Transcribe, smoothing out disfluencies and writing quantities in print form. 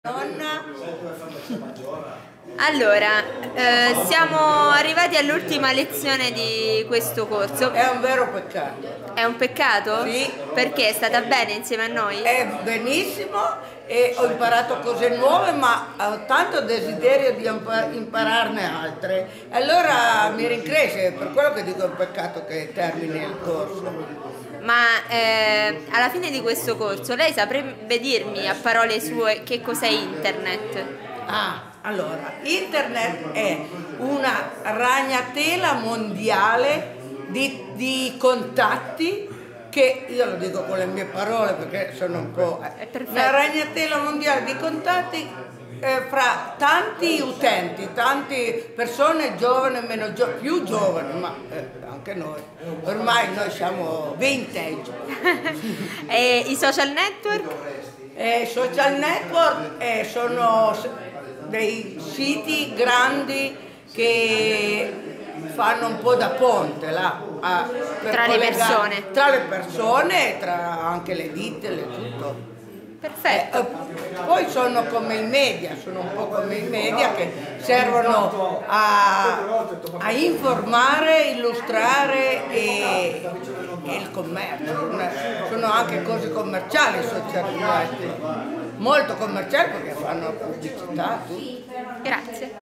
Donna. Allora, siamo arrivati all'ultima lezione di questo corso. È un vero peccato. È un peccato? Sì. Perché è stata bene insieme a noi? È benissimo e ho imparato cose nuove, ma ho tanto desiderio di impararne altre. Allora mi rincresce, per quello che dico è un peccato che termini il corso. Ma alla fine di questo corso lei saprebbe dirmi a parole sue che cos'è internet? Allora, internet è una ragnatela mondiale di contatti che, io lo dico con le mie parole perché sono un po'... una ragnatela mondiale di contatti fra tanti utenti, tante persone giovani e meno giovani, più giovani, ma anche noi. Ormai noi siamo vintage. E i social network? I social network sono dei siti grandi che fanno un po' da ponte là, tra le persone. Tra le persone, tra anche le ditte, tutto. Perfetto. Poi sono come i media, sono un po' come i media che servono a informare, illustrare e il commercio. Sono anche cose commerciali i social network, molto commerciali perché fanno pubblicità. Grazie.